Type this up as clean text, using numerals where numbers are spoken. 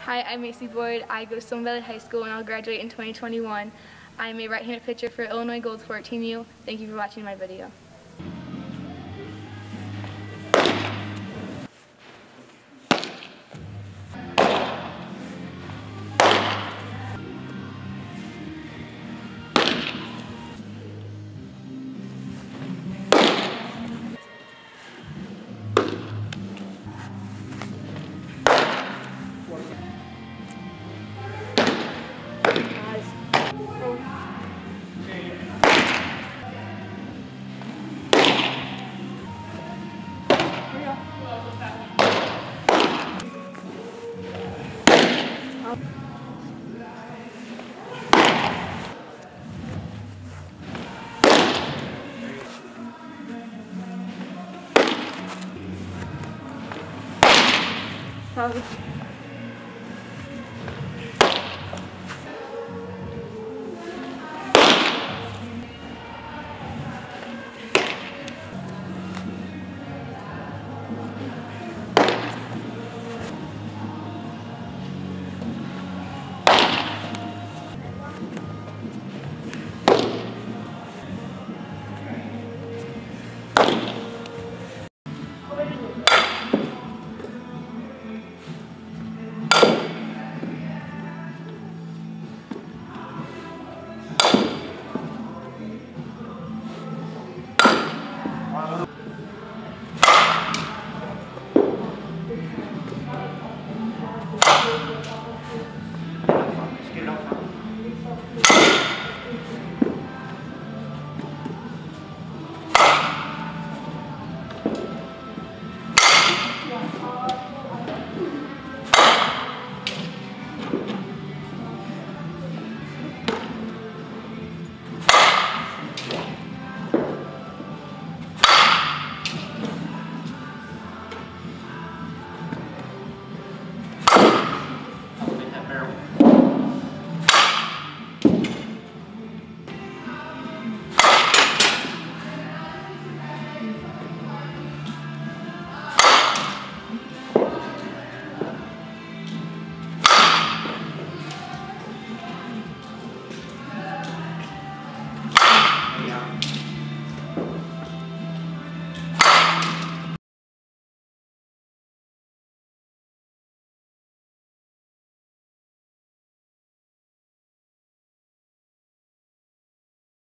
Hi, I'm Macy Boyd. I go to Stone Valley High School and I'll graduate in 2021. I'm a right-handed pitcher for Illinois Goldsport Team U. Thank you for watching my video. Probably.